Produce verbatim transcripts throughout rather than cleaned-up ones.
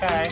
okay?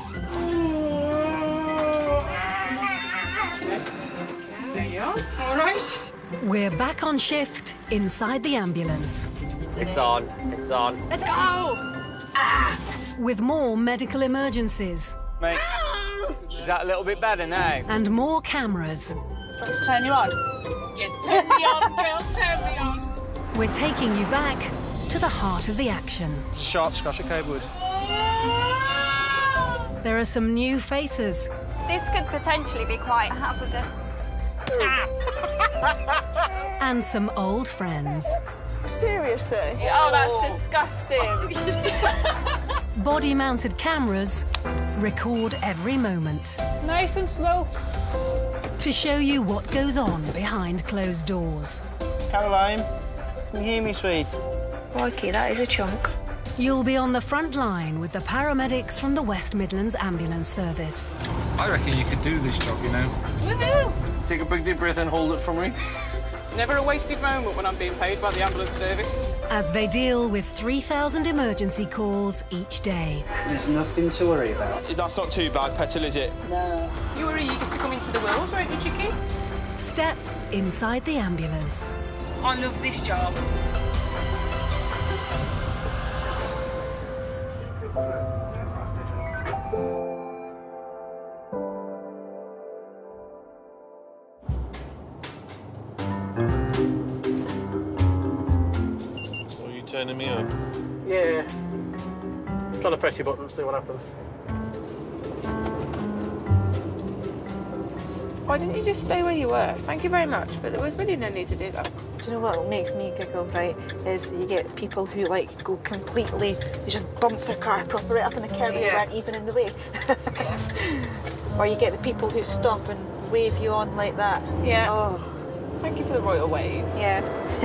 There you are. All right. We're back on shift inside the ambulance. It's on. It's on. Let's go! Ah. With more medical emergencies. Mate, is that a little bit better now? And more cameras. Do you want me to turn you on? Yes, turn me on, girl, turn me on. We're taking you back to the heart of the action. Sharp scratch of wood. There are some new faces. This could potentially be quite hazardous. And some old friends. Seriously? Oh, that's disgusting. Body-mounted cameras record every moment. Nice and slow. To show you what goes on behind closed doors. Caroline, can you hear me, sweet? Crikey, that is a chunk. You'll be on the front line with the paramedics from the West Midlands Ambulance Service. I reckon you could do this job, you know. Woohoo! Take a big deep breath and hold it for me. Never a wasted moment when I'm being paid by the ambulance service. As they deal with three thousand emergency calls each day. There's nothing to worry about. That's not too bad, Petal, is it? No. You were eager to come into the world, weren't you, Chicky? Step inside the ambulance. I love this job. Are you turning me on? Yeah. I'm trying to press your button and see what happens. Why didn't you just stay where you were? Thank you very much, but there was really no need to do that. Do you know what makes me giggle, right, is you get people who, like, go completely, they just bump their car proper right up in the curb and Yeah. aren't even in the way. Or you get the people who stop and wave you on like that. Yeah. Oh, Thank you for the royal wave. yeah.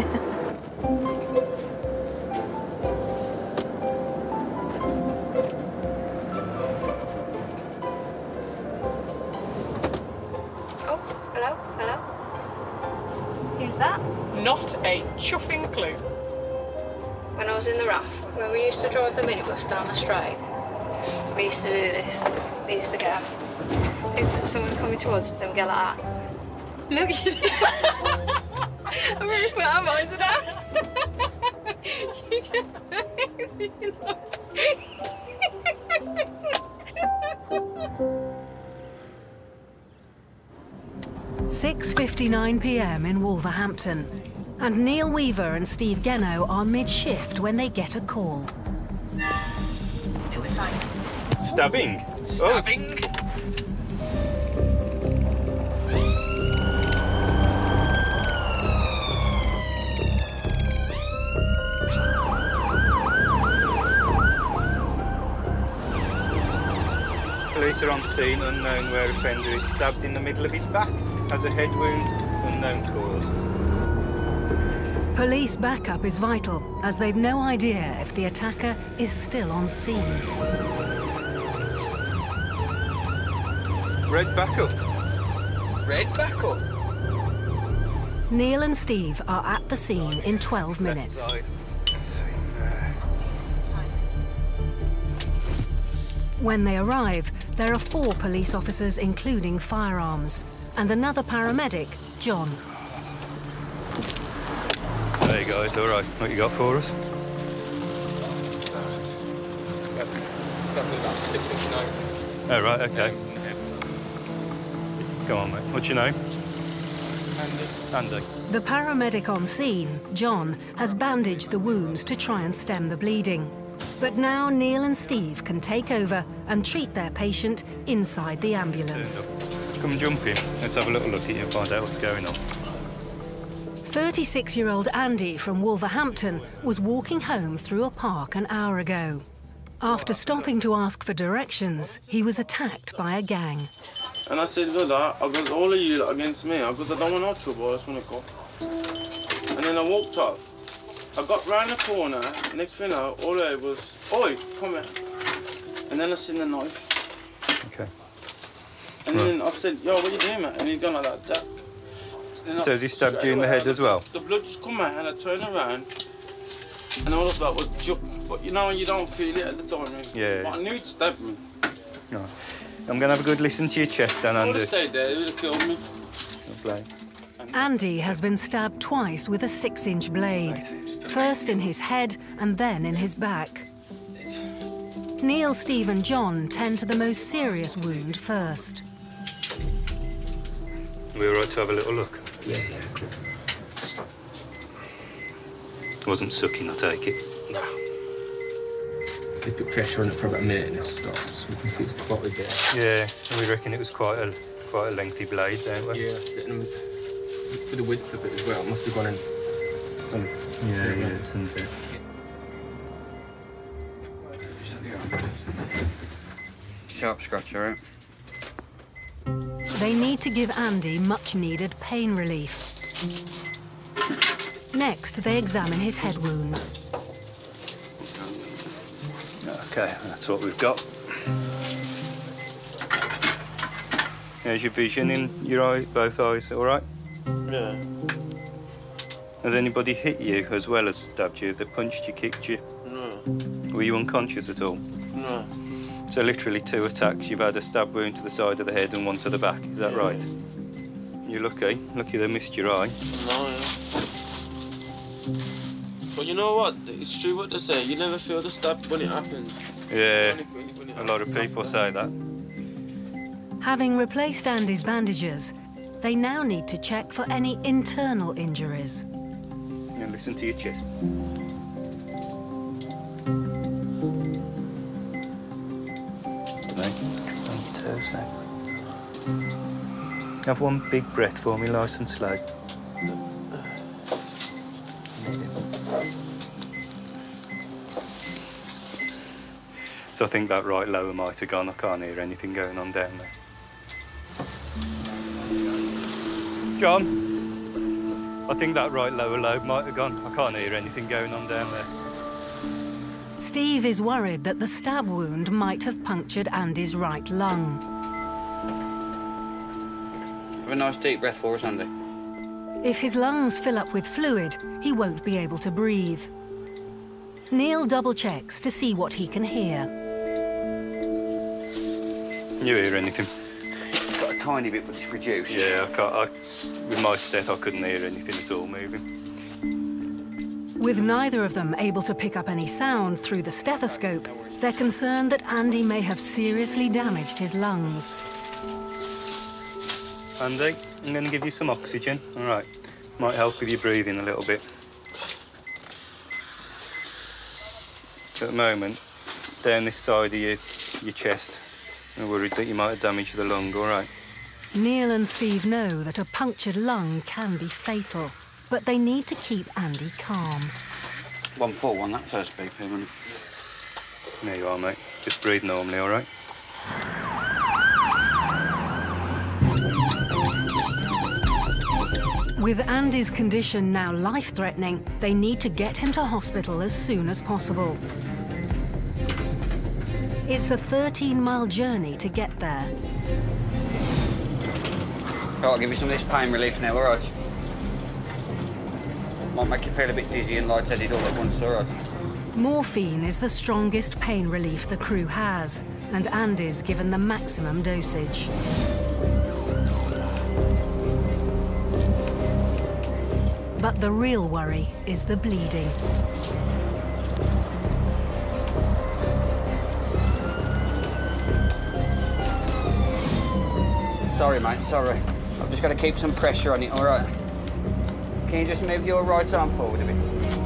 Oh, hello, hello. Who's that? Not a chuffing clue. When I was in the R A F, when we used to drive the minibus down the straight, we used to do this. We used to go, if someone coming towards us, then we go like that. Look, you did. I'm really put our minds in that. You just made me laugh. six fifty-nine p m in Wolverhampton. And Neil Weaver and Steve Genno are mid-shift when they get a call. Stabbing? Stabbing? Police are on scene, unknown where offender is stabbed in the middle of his back, has a head wound, unknown cause. Police backup is vital, as they've no idea if the attacker is still on scene. Red backup. Red backup. Neil and Steve are at the scene in twelve minutes. Left side. When they arrive, there are four police officers, including firearms, and another paramedic, John. Hey guys, all right. What you got for us? Stabbed me about six inch knife. Oh, right, okay. Come on, mate. What's your name? Andy. Andy. The paramedic on scene, John, has bandaged the wounds to try and stem the bleeding. But now Neil and Steve can take over and treat their patient inside the ambulance. Come jump in. Let's have a little look at you and find out what's going on. thirty-six-year-old Andy from Wolverhampton was walking home through a park an hour ago. After stopping to ask for directions, he was attacked by a gang. And I said, good, I goes, all of you against me. I goes, I don't want no trouble, I just want to go. And then I walked off. I got round the corner, next thing I know, all I heard was, oi, come here. And then I seen the knife. Okay. And right. then I said, yo, what are you doing, mate? And he's gone like that, Jack. So has he stabbed you in the head as well? The blood just come out and I turned around and all of that was juck. But you know, you don't feel it at the time. Yeah. But I knew he'd stabbed me. Right. I'm going to have a good listen to your chest then, Andy. I would have stayed there, it would have killed me. Lovely. Andy has been stabbed twice with a six-inch blade, first in his head and then in his back. Neil, Steve and John tend to the most serious wound first. We all right to have a little look? Yeah, yeah. Wasn't sucking, I take it? No. They put pressure on it for about a minute and it stops. We can see it's quite a bit. Yeah, and we reckon it was quite a quite a lengthy blade, don't we? Yeah, that's it. And for the width of it as well, it must have gone in some... Yeah, yeah, something. Sharp scratch, all right? They need to give Andy much-needed pain relief. Next, they examine his head wound. OK, that's what we've got. There's your vision in your eye, both eyes, all right? Yeah. Has anybody hit you as well as stabbed you? They punched you, kicked you? No. Were you unconscious at all? No. So literally two attacks. You've had a stab wound to the side of the head and one to the back. Is that Yeah. right? You're lucky. Lucky they missed your eye. No, yeah. But you know what? It's true what they say. You never feel the stab when it happens. Yeah, You only feel it when it a lot of people say that. Having replaced Andy's bandages, they now need to check for any internal injuries. Yeah, listen to your chest. On your toes now. Have one big breath for me, nice and slow. So I think that right lower might have gone. I can't hear anything going on down there. John, I think that right lower lobe might have gone. I can't hear anything going on down there. Steve is worried that the stab wound might have punctured Andy's right lung. Have a nice deep breath for us, Andy. If his lungs fill up with fluid, he won't be able to breathe. Neil double-checks to see what he can hear. You hear anything? Got a tiny bit, but it's reduced. Yeah, I can't. I, with my steth, I couldn't hear anything at all moving. With neither of them able to pick up any sound through the stethoscope, they're concerned that Andy may have seriously damaged his lungs. Andy, I'm going to give you some oxygen. All right. Might help with your breathing a little bit. At the moment, down this side of your, your chest, I'm worried that you might have damaged the lung, all right? Neil and Steve know that a punctured lung can be fatal, but they need to keep Andy calm. one four one, that first B P, wasn't it? There you are, mate. Just breathe normally, all right? With Andy's condition now life-threatening, they need to get him to hospital as soon as possible. It's a thirteen mile journey to get there. Right, I'll give you some of this pain relief now, all right? Might make you feel a bit dizzy and lightheaded all at once, all right? Morphine is the strongest pain relief the crew has, and Andy's given the maximum dosage. But the real worry is the bleeding. Sorry, mate, sorry. I've just got to keep some pressure on it, all right? Can you just move your right arm forward a bit?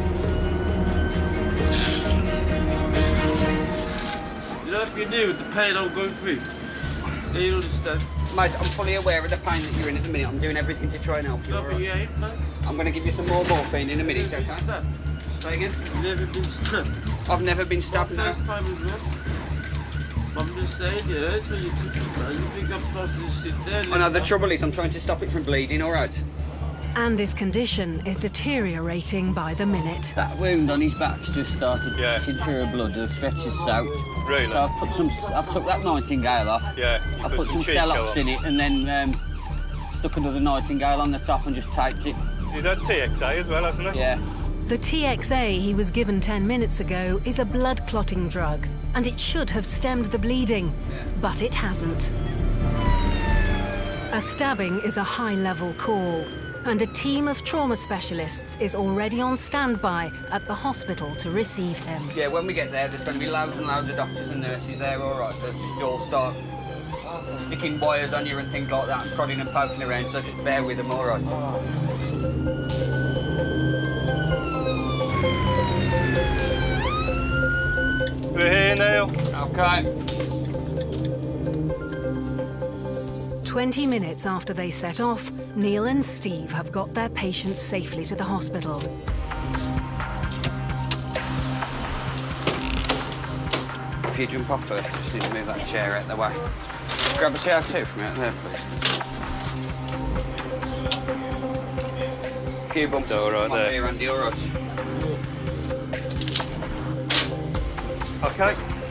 You know, if you knew the pain I'm going through, then you'd understand. Mate, I'm fully aware of the pain that you're in at the minute. I'm doing everything to try and help you. No, all but right? you ain't, mate. I'm going to give you some more morphine in a minute, You've never been okay? stabbed. Say again? You've never been stabbed. I've never been stabbed Well, now. first time as well. I'm just saying, yeah, it's when you touch it, man. You think I'm supposed to just sit there? I know, the trouble is I'm trying to stop it from bleeding, all right? Andy's condition is deteriorating by the minute. That wound on his back's just started Yeah. pushing through the blood. The stretch is soaked. Really? So I've put some, I've took that nightingale off. Yeah. You I put some cheek shallots on. in it and then um, stuck another nightingale on the top and just taped it. He's had T X A as well, hasn't he? Yeah. The T X A he was given ten minutes ago is a blood clotting drug, and it should have stemmed the bleeding, but it hasn't. A stabbing is a high-level call, and a team of trauma specialists is already on standby at the hospital to receive him. Yeah, when we get there, there's going to be loads and loads of doctors and nurses there, all right? They'll just all start sticking wires on you and things like that, and prodding and poking around, so just bear with them, all right? We're here, Neil. OK. Twenty minutes after they set off, Neil and Steve have got their patients safely to the hospital. If you jump off first, just need to move that chair out the way. Grab a C O two from out there, please. A few bumps. All right there. Here, Andy, all right. OK.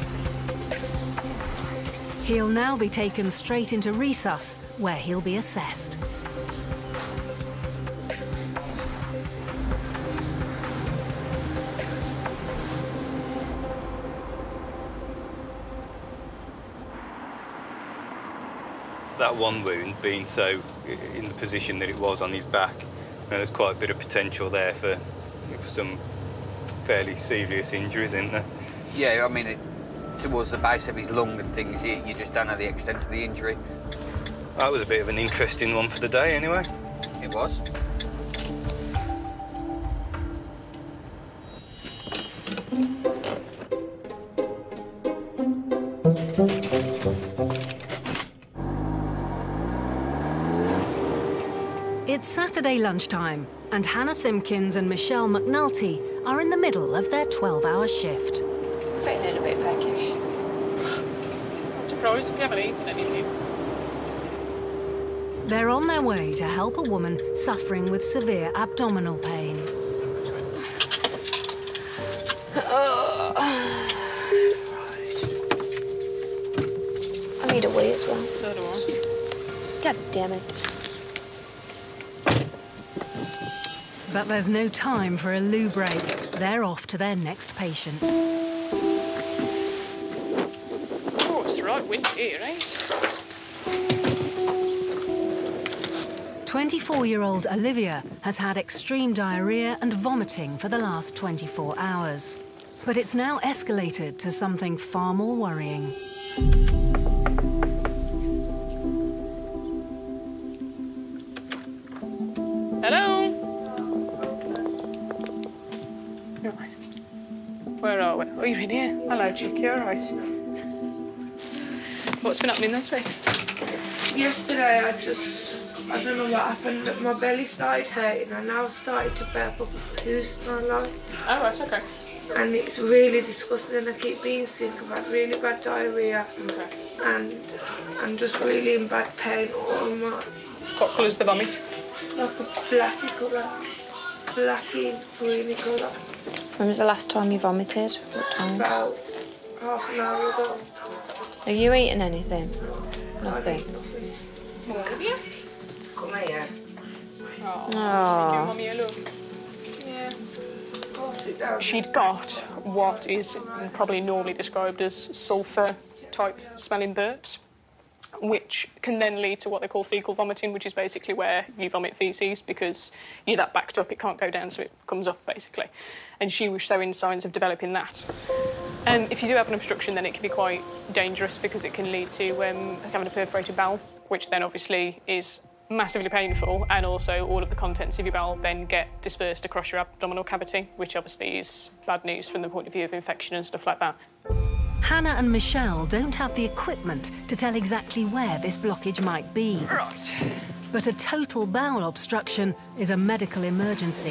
He'll now be taken straight into resus, where he'll be assessed. That one wound being so in the position that it was on his back, you know, there's quite a bit of potential there for, for some fairly serious injuries, isn't there? Yeah, I mean, it, towards the base of his lung and things, you, you just don't know the extent of the injury. That was a bit of an interesting one for the day, anyway. It was. It's Saturday lunchtime, and Hannah Simpkins and Michelle McNulty are in the middle of their twelve-hour shift. Feeling a bit peckish. I'm surprised we haven't eaten anything. They're on their way to help a woman suffering with severe abdominal pain. Oh. I need a wee as well. So do I. God damn it. But there's no time for a loo break. They're off to their next patient. Oh, it's the right winter here, ain't twenty-four-year-old Olivia has had extreme diarrhea and vomiting for the last twenty-four hours. But it's now escalated to something far more worrying. Hello? Right. Where are we? Oh, you're in here. Hello, Chick, you all right? What's been happening this week? Yesterday, I just, I don't know what happened, but my belly started hurting and now started to burp up poos in my life. Oh, right, okay. And it's really disgusting and I keep being sick. I've had really bad diarrhea Okay. and I'm just really in bad pain all my... What colour's the vomit? Like a blacky colour, blacky, greeny colour. When was the last time you vomited? What time? About half an hour ago. Are you eating anything? Nothing. More of you? Come here. Oh, Aw. give Mummy a look. Yeah. Go sit down. She'd got what is probably normally described as sulphur-type smelling burps, which can then lead to what they call fecal vomiting, which is basically where you vomit faeces because you're that backed up, it can't go down, so it comes up, basically. And she was showing signs of developing that. Um, if you do have an obstruction, then it can be quite dangerous because it can lead to um, having a perforated bowel, which then obviously is massively painful, and also all of the contents of your bowel then get dispersed across your abdominal cavity, which obviously is bad news from the point of view of infection and stuff like that. Hannah and Michelle don't have the equipment to tell exactly where this blockage might be. Right. But a total bowel obstruction is a medical emergency.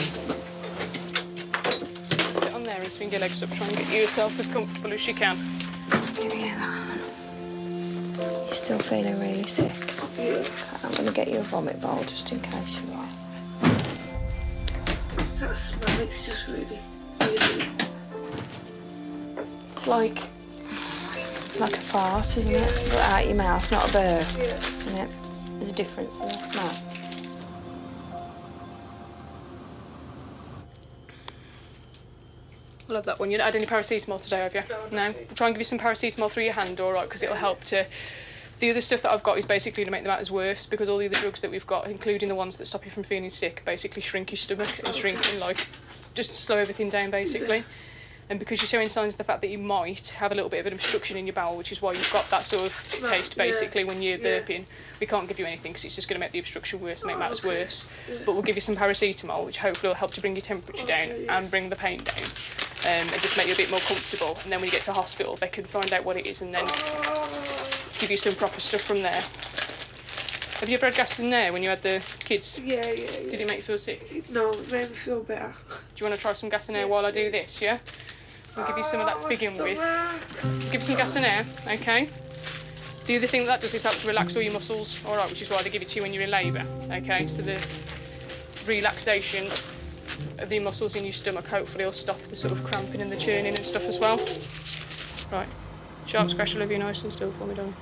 Sit on there and swing your legs up, try and get yourself as comfortable as you can. Give me that. You're still feeling really sick? Yeah. I'm going to get you a vomit bowl just in case you are. What's that smell? It's just really, really... It's like, like a fart, isn't it? But out your mouth, not a burp. Yeah. Isn't it? There's a difference in the smell. We'll have that one. You not had any paracetamol today, have you? No? no? We'll try and give you some paracetamol through your hand, all right, because it'll help to... The other stuff that I've got is basically to make the matters worse, because all the other drugs that we've got, including the ones that stop you from feeling sick, basically shrink your stomach and shrink and, like, just slow everything down, basically. And because you're showing signs of the fact that you might have a little bit of an obstruction in your bowel, which is why you've got that sort of right, taste, basically, yeah. when you're yeah. burping, we can't give you anything because it's just going to make the obstruction worse and make matters oh, okay. worse. Yeah. But we'll give you some paracetamol, which hopefully will help to bring your temperature down okay, yeah. and bring the pain down. Um, and just make you a bit more comfortable. And then when you get to hospital, they can find out what it is and then give you some proper stuff from there. Have you ever had gas in there when you had the kids? Yeah, yeah, yeah. Did it make you feel sick? No, it made me feel better. Do you want to try some gas in there yes, while I do this, yeah? I'll give you some of that to begin with. Give you some gas in air, okay? The other thing that does is help to relax all your muscles, all right, which is why they give it to you when you're in labour, okay? So the relaxation of the muscles in your stomach hopefully will stop the sort of cramping and the churning and stuff as well. Right, sharp scratch, Olivia, nice and still for me, darling.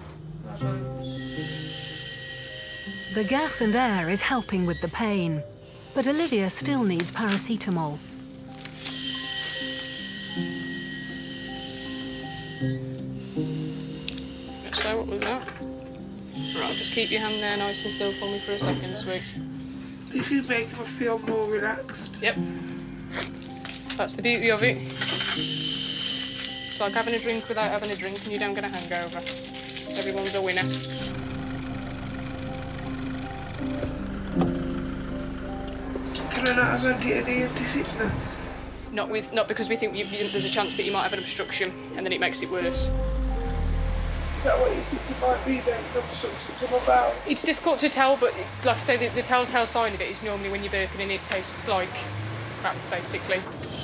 The gas and air is helping with the pain, but Olivia still needs paracetamol. So what was that? Right, just keep your hand there nice and still for me for a second, sweet. This is making me feel more relaxed. Yep. That's the beauty of it. It's like having a drink without having a drink and you don't get a hangover. Everyone's a winner. Can I not have any anti-sickness? Not with, not because we think you, you, there's a chance that you might have an obstruction and then it makes it worse. Is that what you think it might be then, the obstruction to my bowel? It's difficult to tell, but like I say, the, the telltale sign of it is normally when you're burping and it tastes like crap, basically.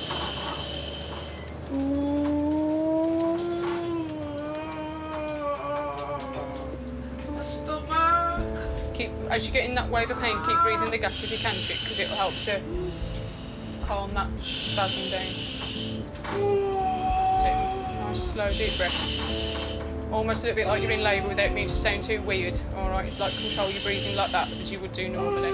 My stomach. Keep, as you get in that wave of pain, keep breathing the gas if you can, chick, because it'll help to calm that spasm down. That's it. Nice, slow, deep breaths. Almost a little bit like you're in labour without meaning to sound too weird, all right? Like control your breathing like that as you would do normally.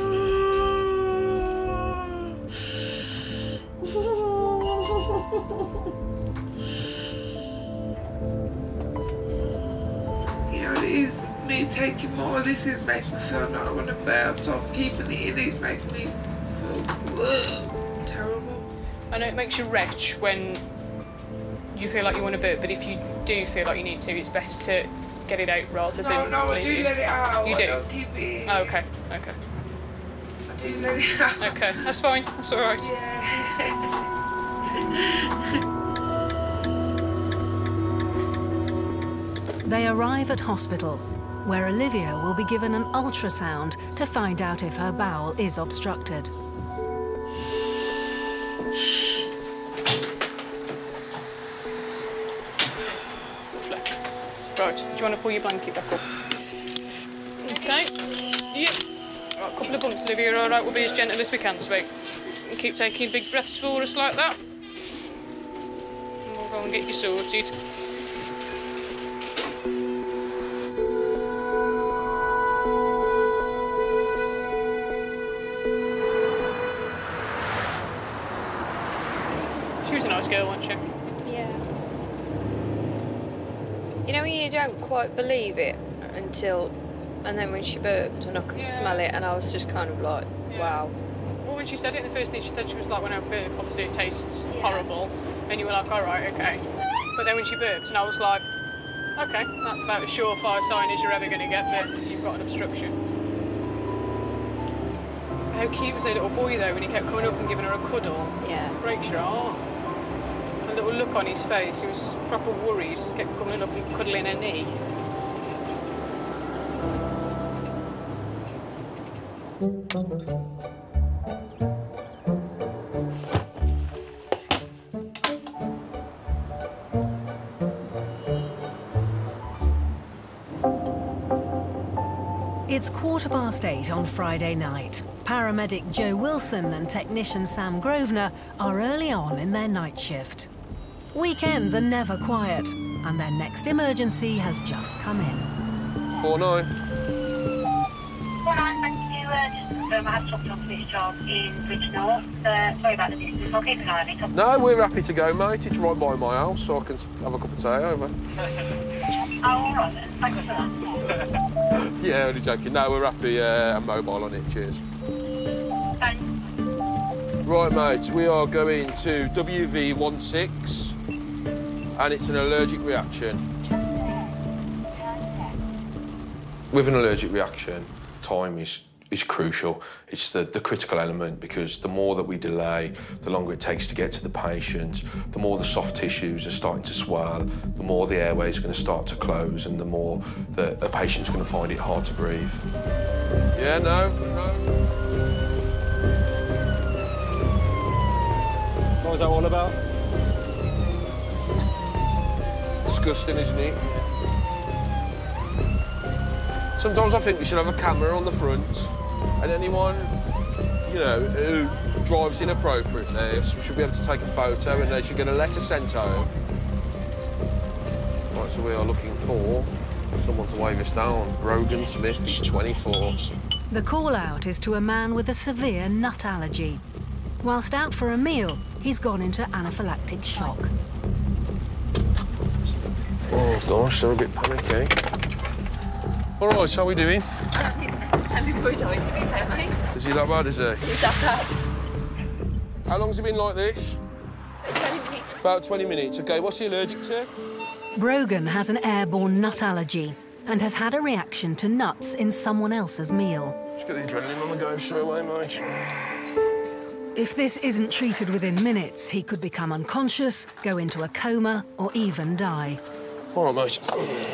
You know, it is me taking more of this, it makes me feel like I want to burp, so I'm keeping it in, it's making me feel ugh, terrible. I know it makes you retch when you feel like you want to burp, but if you do feel like you need to, it's best to get it out rather no, than No, no, I do it. let it out. You do? I don't keep it in. Oh, okay, okay. I do let it out. Okay, that's fine, that's all right. Yeah. They arrive at hospital, where Olivia will be given an ultrasound to find out if her bowel is obstructed. Right, do you want to pull your blanket back up? Okay. Yep. Right, a couple of bumps, Olivia, all right? We'll be as gentle as we can, sweet. And keep taking big breaths for us like that. And we'll go and get you sorted. She was a nice girl, wasn't she? Yeah. You know when you don't quite believe it until, and then when she burped and I could yeah. smell it and I was just kind of like, yeah. wow. Well, when she said it, the first thing she said, she was like, when I burp, obviously it tastes yeah. horrible. And you were like, all right, okay. But then when she burped and I was like, okay, that's about a surefire sign as you're ever going to get that you've got an obstruction. How cute was that little boy though when he kept coming up and giving her a cuddle? Yeah. Breaks your heart. A little look on his face, he was proper worried, he just kept coming up and cuddling her knee. It's quarter past eight on Friday night. Paramedic Joe Wilson and technician Sam Grosvenor are early on in their night shift. Weekends are never quiet, and their next emergency has just come in. four nine. four nine, thank you. Uh, just confirm I have topped off this job in Bridge North. Uh, sorry about the distance, I'll keep an eye on it. No, we're happy to go, mate. It's right by my house, so I can have a cup of tea over. Oh, all right then. Thanks for that. Yeah, only joking. No, we're happy uh, and mobile on it. Cheers. Thanks. Right, mate, we are going to W V one six, and it's an allergic reaction. With an allergic reaction, time is, is crucial. It's the, the critical element, because the more that we delay, the longer it takes to get to the patient, the more the soft tissues are starting to swell, the more the airway is going to start to close, and the more the, the patient's going to find it hard to breathe. Yeah, no, no. What was that all about? Disgusting, isn't it? Sometimes I think we should have a camera on the front, and anyone, you know, who drives inappropriately should be able to take a photo, and they should get a letter sent home. Right, so we are looking for someone to wave us down. Brogan Smith, he's twenty-four. The call-out is to a man with a severe nut allergy. Whilst out for a meal, he's gone into anaphylactic shock. Oh, gosh, they're a bit panicky. All right, how are we doing? I'm before died, to be fair, mate. Is he that bad, is he? Is that bad? How long's he been like this? twenty minutes. About twenty minutes. OK, what's he allergic to? Brogan has an airborne nut allergy and has had a reaction to nuts in someone else's meal. Just get the adrenaline on the go straight away, mate. If this isn't treated within minutes, he could become unconscious, go into a coma, or even die. All right, mate.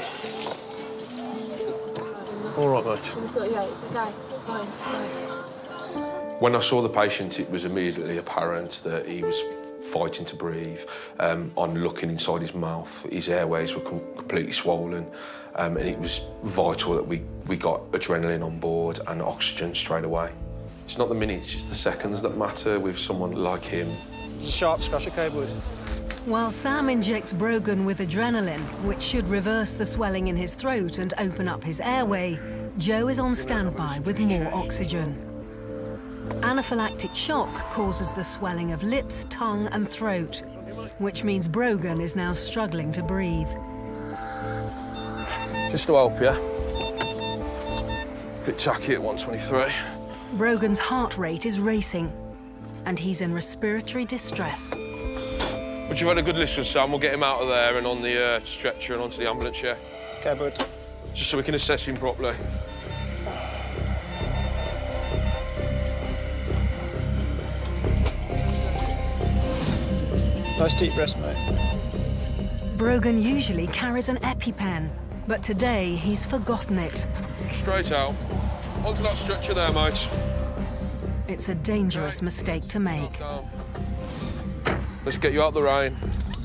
All right, mate. Can we sort you out? It's a guy. It's fine. It's fine. When I saw the patient, it was immediately apparent that he was fighting to breathe. Um, on looking inside his mouth, his airways were com completely swollen, um, and it was vital that we, we got adrenaline on board and oxygen straight away. It's not the minutes, it's the seconds that matter with someone like him. It's a sharp scratch, okay, boys? While Sam injects Brogan with adrenaline, which should reverse the swelling in his throat and open up his airway, Joe is on standby with more oxygen. Anaphylactic shock causes the swelling of lips, tongue and throat, which means Brogan is now struggling to breathe. Just to help you. Bit tacky at one twenty-three. Brogan's heart rate is racing, and he's in respiratory distress. But you've had a good listen, Sam. We'll get him out of there and on the uh, stretcher and onto the ambulance, yeah? OK, bud. Just so we can assess him properly. Nice deep breaths, mate. Brogan usually carries an EpiPen, but today he's forgotten it. Straight out. Onto that stretcher there, mate. It's a dangerous mistake to make. Let's get you out the rain.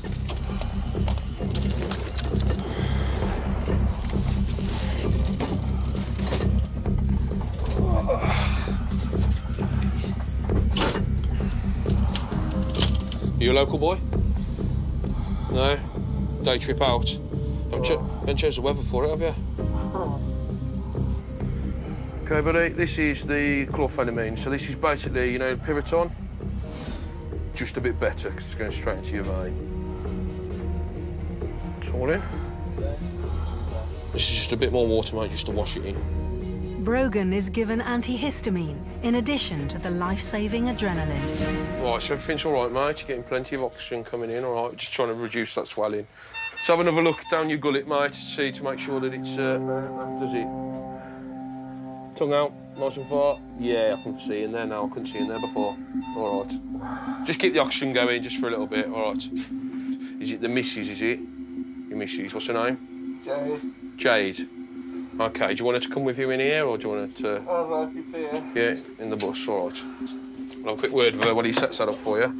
You a local boy? No? Day trip out? Don't, ch don't change the weather for it, have you? OK, buddy, this is the chlorphenamine. So this is basically, you know, Piriton. Just a bit better, because it's going straight into your vein. It's all in. This is just a bit more water, mate, just to wash it in. Brogan is given antihistamine in addition to the life-saving adrenaline. Right, so everything's all right, mate. You're getting plenty of oxygen coming in, all right? Just trying to reduce that swelling. Let's have another look down your gullet, mate, to see, to make sure that it's, uh, does it? Tongue out, nice and far. Yeah, I can see in there now. I couldn't see in there before. All right. Just keep the oxygen going just for a little bit, all right? Is it the missus, is it? Your missus, what's her name? Jade. Jade. OK, do you want her to come with you in here, or do you want her to... I'd like you here. Yeah, in the bus, all right. I'll have a quick word with her while he sets that up for you.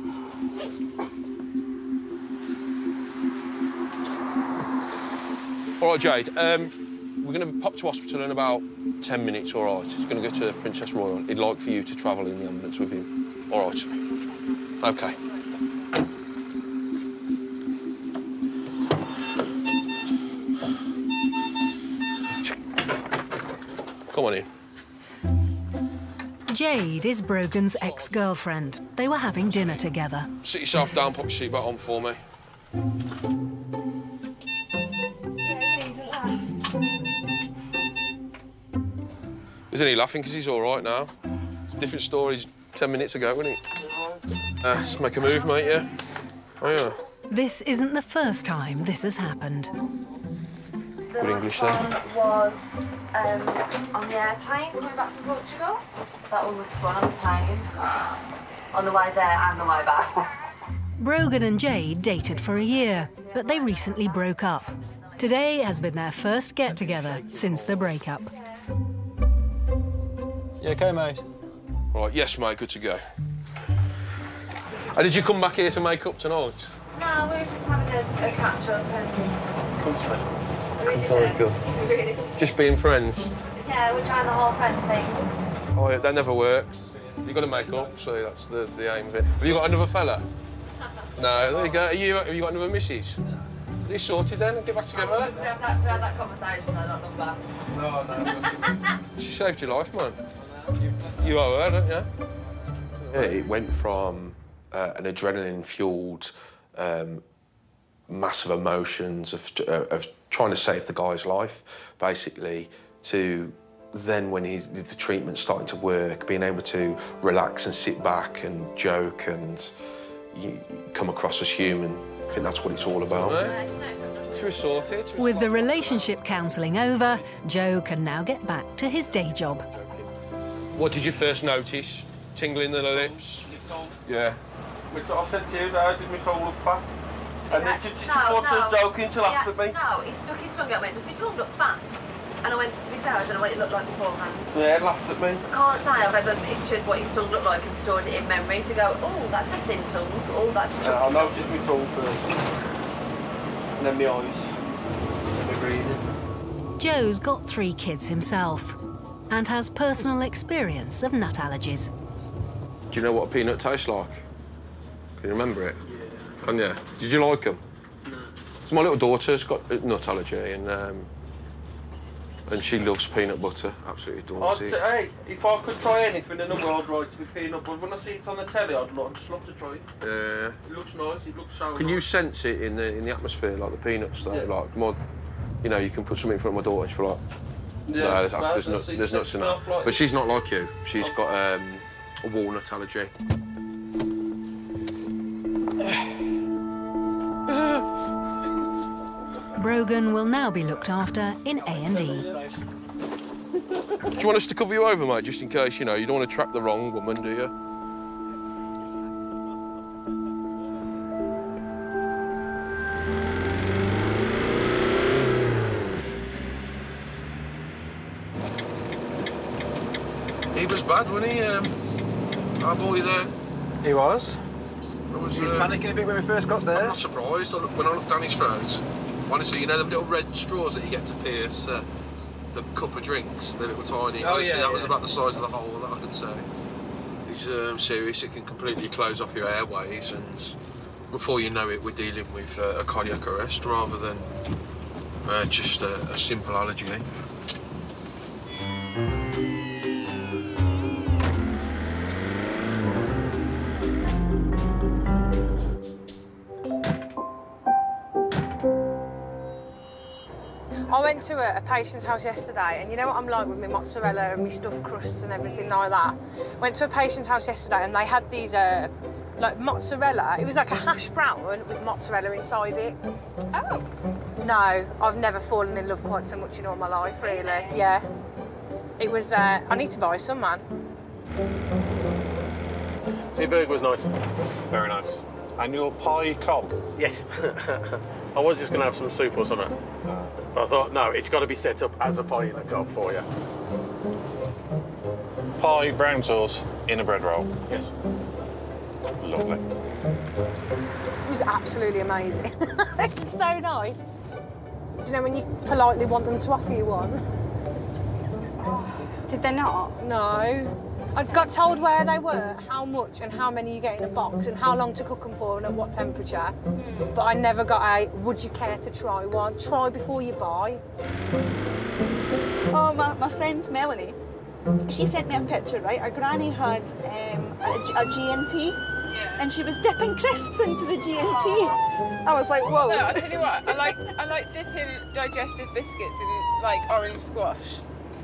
All right, Jade, um, we're going to pop to hospital in about ten minutes, all right? He's going to go to Princess Royal. He'd like for you to travel in the ambulance with him. All right. OK. Come on in. Jade is Brogan's ex-girlfriend. They were having dinner together. Sit yourself down, put your seatbelt on for me. Isn't he laughing because he's all right now? It's a different story ten minutes ago, wasn't it? Uh, let's make a move, mate, yeah? Oh, yeah. This isn't the first time this has happened. The Good English last there. one was um, on the airplane coming back from Portugal. That one was fun on the plane. On the way there and the way back. Brogan and Jade dated for a year, but they recently broke up. Today has been their first get-together since the breakup. You OK, mate? Right, yes, mate, good to go. Oh, did you come back here to make up tonight? No, we were just having a, a catch-up and... Come to me. We did Sorry, it. girls. We really did. Just being friends? Yeah, we're trying the whole friend thing. Oh, yeah, that never works. You've got to make up, so that's the, the aim of it. Have you got another fella? No, there you go. Are you, have you got another missus? Are you sorted then? Get back together? We had that, we had that conversation, though, not long back. No, no. She saved your life, man. You, you owe her, don't you? Yeah, it went from uh, an adrenaline-fueled, um, massive emotions of, uh, of trying to save the guy's life, basically, to then when he, the treatment starting to work, being able to relax and sit back and joke and you, you come across as human. I think that's what it's all about. She was sorted. She was With the relationship counselling over, Joe can now get back to his day job. What did you first notice? Tingling in the lips? Yeah. Which I said to you, though, did my phone look fat? And then she, she no, thought no. she was joking, she laughed He at me. No, he stuck his tongue out and went, does my tongue look fat? And I went, to be fair, I don't know what it looked like beforehand. Yeah, laughed at me. I can't say I've ever pictured what his tongue looked like and stored it in memory to go, oh, that's a thin tongue, oh, that's a chunky Yeah, I tongue. noticed my tongue first. And then my eyes. And my breathing. Joe's got three kids himself and has personal experience of nut allergies. Do you know what a peanut tastes like? Can you remember it? Yeah. Can you? Did you like them? No. So my little daughter's got a nut allergy and um, and she loves peanut butter. Absolutely adores it. Hey, if I could try anything in the world, right, to be peanut butter, when I see it on the telly, I'd, I'd just love to try it. Yeah. It looks nice, it looks so Can nice. you sense it in the in the atmosphere, like the peanuts though? Yeah. Like more, you know, you can put something in front of my daughter and she'll be like, Yeah, no, there's, no, there's, there's nut, seeds there's nuts in that that. smell like- But she's not like you. She's got um, a walnut allergy. Brogan will now be looked after in A and E. Do you want us to cover you over, mate, just in case, you know, you don't want to track the wrong woman, do you? He was bad, wasn't he, um, our boy there? He was. I was He was uh, panicking a bit when we first got there. I'm not surprised. I look, when I looked down his throat, honestly, you know, the little red straws that you get to pierce uh, the cup of drinks, the little tiny. Oh, honestly, yeah, that yeah. was about the size of the hole that I could say. He's um, serious. It can completely close off your airways, and before you know it, we're dealing with uh, a cardiac arrest rather than uh, just a, a simple allergy. I went to a, a patient's house yesterday, and you know what I'm like with my mozzarella and my stuffed crusts and everything like that. Went to a patient's house yesterday, and they had these uh, like mozzarella. It was like a hash brown with mozzarella inside it. Oh. No, I've never fallen in love quite so much in all my life, really. Yeah. It was. Uh, I need to buy some, man. So your burger was nice. Very nice. And your pie cob? Yes. I was just going to have some soup or something. But I thought, no, it's got to be set up as a pie in a cob for you. Pie, brown sauce, in a bread roll? Yes. Lovely. It was absolutely amazing. It's so nice. Do you know when you politely want them to offer you one? Did they not? No. I got told where they were, how much and how many you get in a box and how long to cook them for and at what temperature. Mm. But I never got a, would you care to try one? Try before you buy. Oh, my, my friend Melanie, she sent me a picture, right? Our granny had um, a, a G N T, yeah. and she was dipping crisps into the G N T. I was like, whoa. No, I tell you what, I like I like dipping digestive biscuits in like orange squash.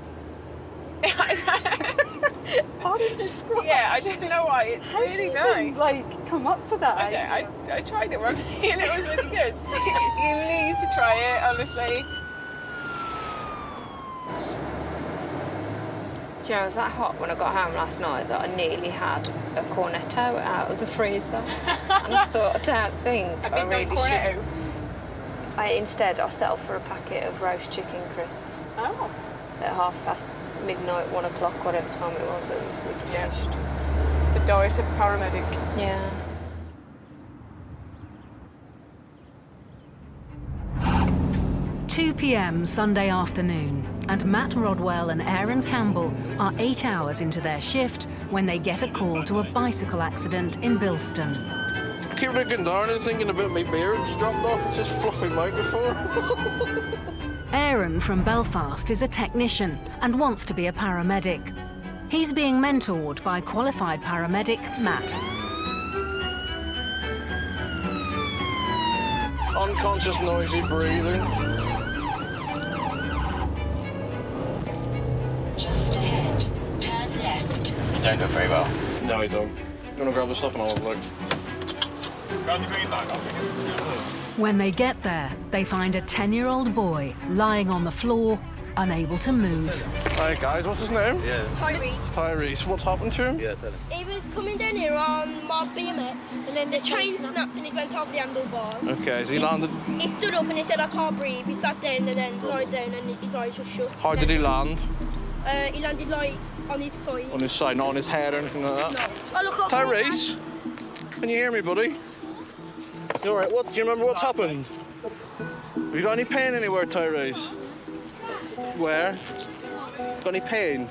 Orange squash? Yeah, I don't know why. It's How really do you nice. even, like, come up with that I, idea? don't, I, I tried it one day and it was really good. You need to try it, honestly. Do you know, it was that hot when I got home last night that I nearly had a cornetto out of the freezer. And I thought, I don't think Have I you really done should. cornetto? I, instead, I settled for a packet of roast chicken crisps. Oh. At half past midnight, one o'clock, whatever time it was, and we'd finished. The diet of a paramedic. Yeah. two p m Sunday afternoon, and Matt Rodwell and Aaron Campbell are eight hours into their shift when they get a call to a bicycle accident in Bilston. I keep looking down and thinking about my beard just dropped off. It's just fluffy microphone. Aaron from Belfast is a technician and wants to be a paramedic. He's being mentored by qualified paramedic Matt. Unconscious, noisy breathing. Just ahead, turn left. You don't do it very well. No, you don't. You want to grab the stuff and I'll look. Grab the green bag, I'll bring it. When they get there, they find a ten-year-old boy lying on the floor, unable to move. Hi guys, what's his name? Yeah. Tyrese. Tyrese. What's happened to him? Yeah, tell him. He was coming down here on my B M X, and then the train snapped and he went off the handlebars. Okay, has he landed? He stood up and he said, I can't breathe. He sat down and then lied down and his eyes were shut. How did he land? Uh, he landed like on his side. On his side, not on his head or anything like that? No. I look up Tyrese, can you hear me, buddy? You all right? What, do you remember what's happened? Have you got any pain anywhere, Tyrese? Where? Got any pain?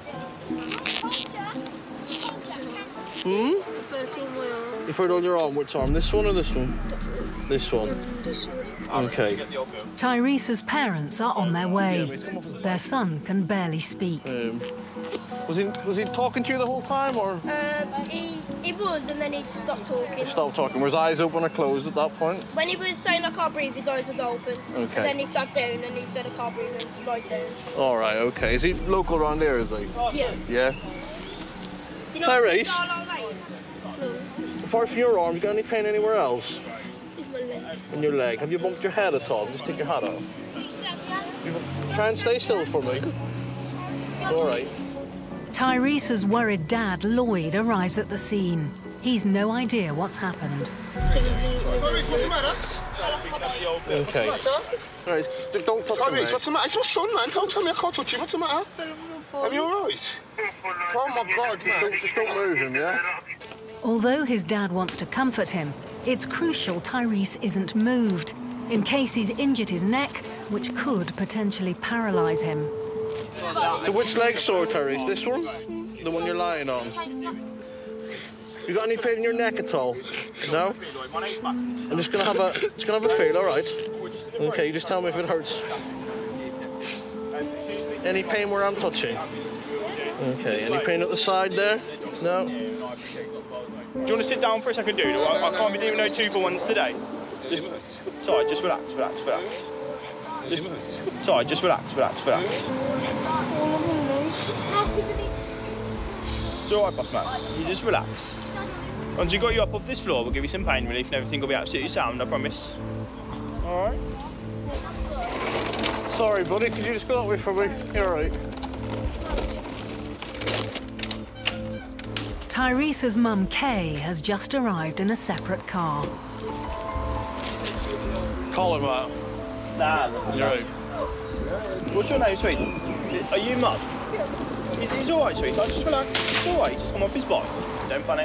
Hmm? You've heard on your arm. Which arm? This one or this one? This one. Okay. Tyrese's parents are on their way. Their son can barely speak. Um, was he was he talking to you the whole time, or? Um, he, he was, and then he stopped talking. He stopped talking. Were his eyes open or closed at that point? When he was saying I can't breathe, his eyes was open. Okay. And then he sat down and he said I can't breathe and lied down. All right. Okay. Is he local around there? Is he? Yeah. Yeah. You know, Tyrese. No. Apart from your arm, you got any pain anywhere else? It's my leg. In your leg. Have you bumped your head at all? Just take your hat off. You, try and stay still for me. All right. Tyrese's worried dad, Lloyd, arrives at the scene. He's no idea what's happened. Tyrese, what's the matter? Okay. What's the matter? Right, don't touch him, Tyrese, what's the matter? It's my son, man. Don't tell me I can't touch him. What's the matter? Are you all right? Oh, my God, man. Don't, just don't move him, yeah? Although his dad wants to comfort him, it's crucial Tyrese isn't moved, in case he's injured his neck, which could potentially paralyse him. So which leg's sore, Tyrese? This one? The one you're lying on? You got any pain in your neck at all? No? I'm just gonna have a just gonna have a feel, all right? Okay, you just tell me if it hurts. Any pain where I'm touching? Okay, any pain at the side there? No? Do you want to sit down for a second, dude? I, I can't be doing no two for ones today. Just, sorry, just relax, relax, relax. Just, sorry, just relax, relax, relax. It's all right, boss man. You just relax. Once we got you up off this floor, we'll give you some pain relief and everything will be absolutely sound, I promise. All right? Sorry, buddy, could you just go that way for me? You're all right. Tyrese's mum, Kay, has just arrived in a separate car. Call him out. Nah, You're right. What's your name, sweet? Are you mum? He's, he's all right, sweet. Just relax. It's all right. He's just come off his bike. Don't panic.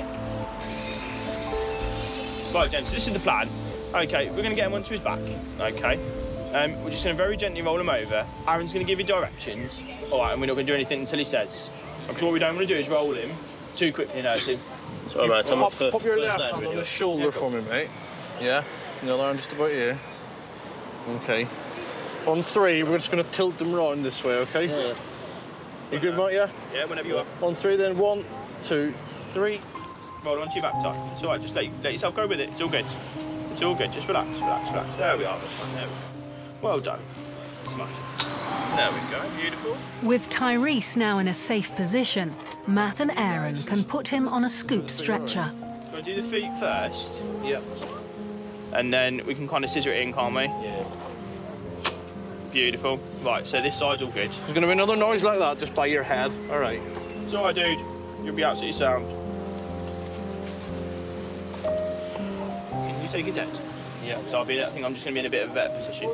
Right, gents, this is the plan. Okay, we're going to get him onto his back. Okay. Um, we're just going to very gently roll him over. Aaron's going to give you directions. All right, and we're not going to do anything until he says. Because what we don't want to do is roll him too quickly, no, too. Sorry, mate. Pop, pop your left hand on his shoulder yeah, for me, mate. Yeah? And the other arm just about here. Okay. On three, we're just going to tilt them round this way, okay? Yeah. You good, mate, yeah? Yeah, whenever you are. On three then. One, two, three. Roll onto your back, Ty. It's all right, just let, let yourself go with it. It's all good. It's all good. Just relax, relax, relax. There we are. That's fine. There we go. Well done. Smash it. There we go. Beautiful. With Tyrese now in a safe position, Matt and Aaron can put him on a scoop stretcher. Go do the feet first. Yep. And then we can kind of scissor it in, can't we? Yeah. Beautiful. Right, so this side's all good. There's going to be another noise like that just by your head. All right. It's all right, dude. You'll be absolutely sound. Can you take his head? Yeah. So I'll be, I think I'm just going to be in a bit of a better position.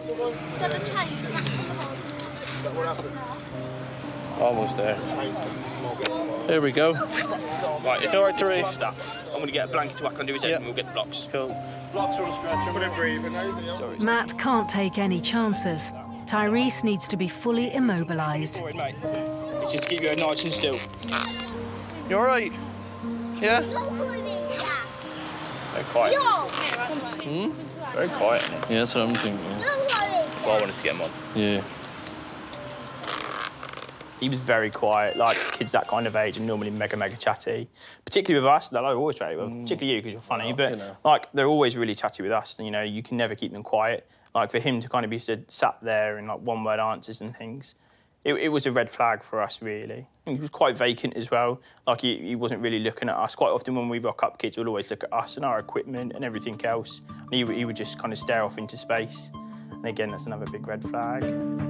Almost there. There we go. Right, if all right, Therese. I'm going to get a blanket to whack under his head, yep. And we'll get the blocks. Cool. Blocks on the stretcher. Put him breathing. Sorry. Matt can't take any chances. Tyrese needs to be fully immobilised. Forward, mate. It's just keep you nice and still. You all right? Yeah? Very quiet. Hmm? Very quiet. Yeah, that's what I'm thinking. Well, I wanted to get him on. Yeah. He was very quiet, like kids that kind of age are normally mega, mega chatty. Particularly with us, they're always chatty, well, mm. particularly you because you're funny, oh, but you know. Like they're always really chatty with us, and you know, you can never keep them quiet. Like for him to kind of be stood, sat there and like one word answers and things, it, it was a red flag for us really. He was quite vacant as well, like he, he wasn't really looking at us. Quite often when we rock up, kids will always look at us and our equipment and everything else. And he, he would just kind of stare off into space. And again, that's another big red flag.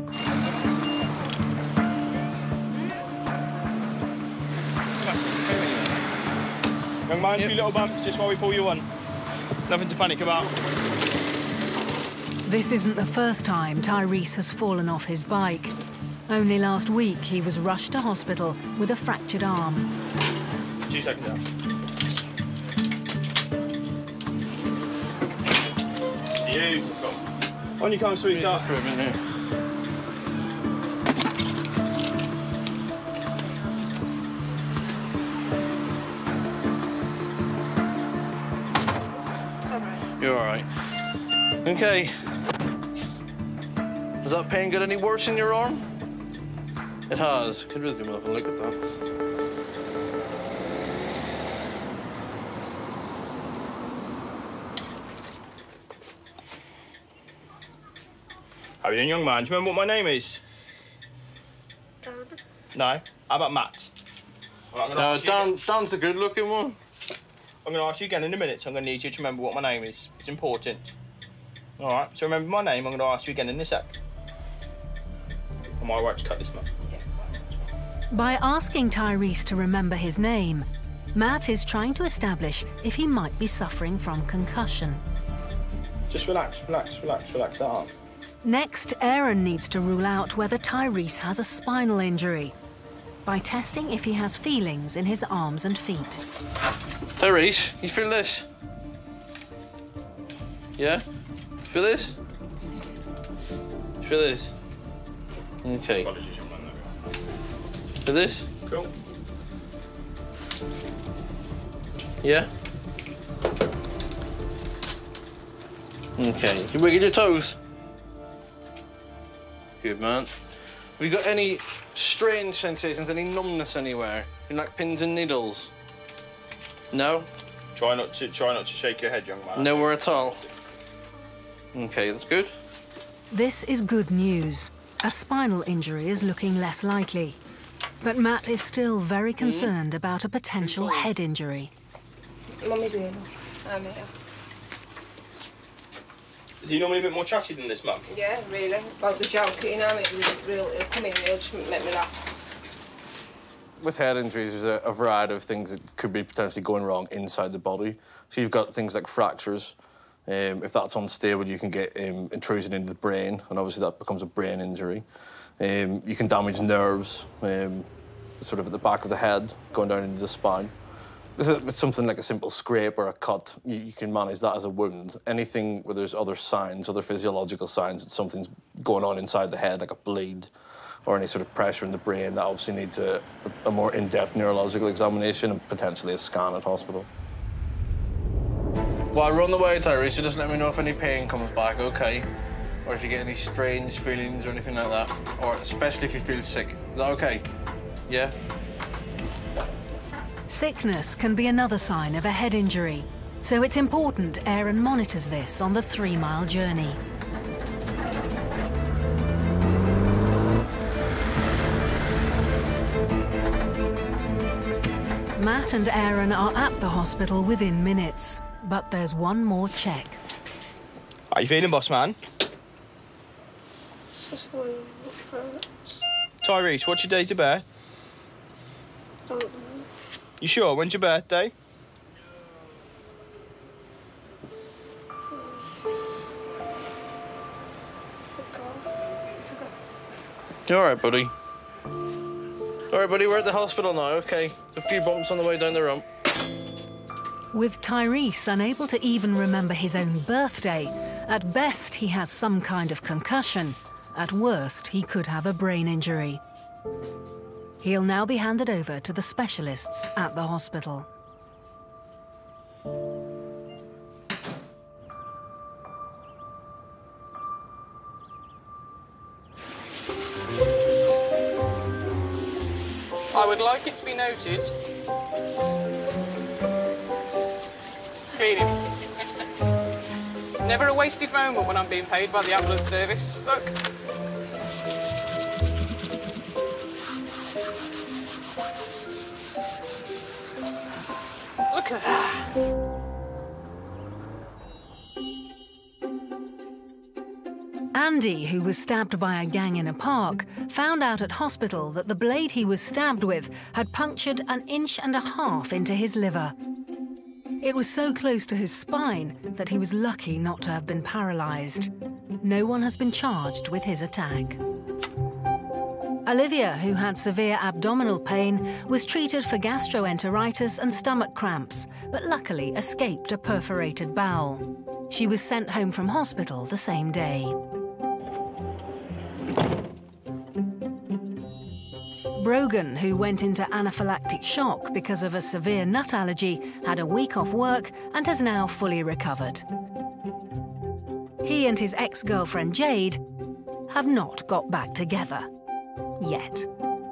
Young man, yep. A few little bumps just while we pull you on. Nothing to panic about. This isn't the first time Tyrese has fallen off his bike. Only last week he was rushed to hospital with a fractured arm. Two seconds out. Beautiful. On you come, sweetheart. For a minute. You're all right. Okay. Has that pain got any worse in your arm? It has. Could really do with a look at that. How are you doing, young man? Do you remember what my name is? Dan. No? How about Matt? Well, no, Dan, Dan's a good-looking one. I'm going to ask you again in a minute, so I'm going to need you to remember what my name is. It's important. All right, so remember my name. I'm going to ask you again in a sec. Am I right to cut this, man? By asking Tyrese to remember his name, Matt is trying to establish if he might be suffering from concussion. Just relax, relax, relax, relax that arm. Next, Aaron needs to rule out whether Tyrese has a spinal injury by testing if he has feelings in his arms and feet. Tyrese, you feel this? Yeah? Feel this? Feel this? Okay. Feel this? Cool. Yeah? Okay. You wiggle your toes? Good, man. Have you got any strange sensations, any numbness anywhere? You like pins and needles? No? Try not to try not to shake your head, young man. Nowhere at all. Okay, that's good. This is good news. A spinal injury is looking less likely. But Matt is still very concerned mm. about a potential head injury. Mummy's here. I'm here. Is he normally a bit more chatty than this, Mum? Yeah, really. About the joke, you know, it was real, he'll come in, he'll just make me laugh. With head injuries, there's a, a variety of things that could be potentially going wrong inside the body. So you've got things like fractures. Um, if that's unstable, you can get um, intrusion into the brain, and obviously that becomes a brain injury. Um, you can damage nerves, um, sort of at the back of the head, going down into the spine. With something like a simple scrape or a cut, you, you can manage that as a wound. Anything where there's other signs, other physiological signs that something's going on inside the head, like a bleed or any sort of pressure in the brain, that obviously needs a, a more in-depth neurological examination and potentially a scan at hospital. Well, run the way, Tyrese, so just let me know if any pain comes back, OK? Or if you get any strange feelings or anything like that, or especially if you feel sick. Is that OK? Yeah. Sickness can be another sign of a head injury, so it's important Aaron monitors this on the three-mile journey. Matt and Aaron are at the hospital within minutes, but there's one more check. How you feeling, boss man? Just one hurts. Tyrese, what's your date of birth? Don't know. You sure? When's your birthday? You all right, buddy? All right, buddy, we're at the hospital now, OK? A few bumps on the way down the ramp. With Tyrese unable to even remember his own birthday, at best he has some kind of concussion. At worst, he could have a brain injury. He'll now be handed over to the specialists at the hospital. I would like it to be noted. Cleaning. Never a wasted moment when I'm being paid by the ambulance service. Look. Look at that. Andy, who was stabbed by a gang in a park, found out at hospital that the blade he was stabbed with had punctured an inch and a half into his liver. It was so close to his spine that he was lucky not to have been paralysed. No one has been charged with his attack. Olivia, who had severe abdominal pain, was treated for gastroenteritis and stomach cramps, but luckily escaped a perforated bowel. She was sent home from hospital the same day. Brogan, who went into anaphylactic shock because of a severe nut allergy, had a week off work and has now fully recovered. He and his ex-girlfriend Jade have not got back together. Yet.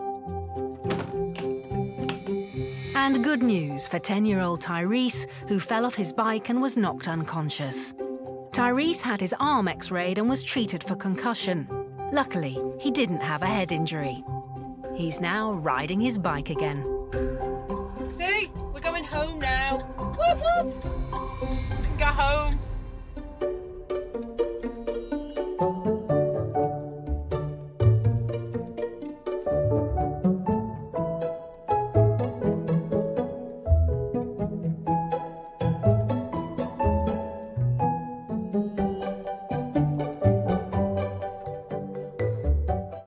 And good news for ten-year-old Tyrese, who fell off his bike and was knocked unconscious. Tyrese had his arm x-rayed and was treated for concussion. Luckily, he didn't have a head injury. He's now riding his bike again. See? We're going home now. Whoop, whoop. We can go home.